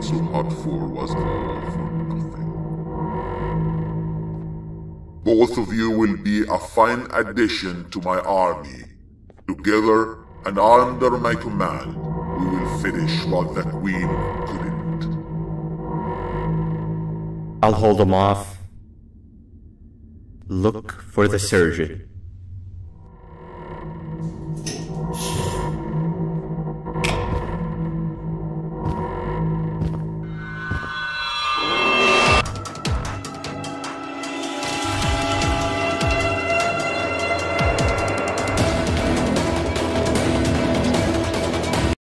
so hot for was all for nothing. Both of you will be a fine addition to my army. Together and under my command, we will finish what the Queen couldn't. I'll hold them off. Look for the surgeon.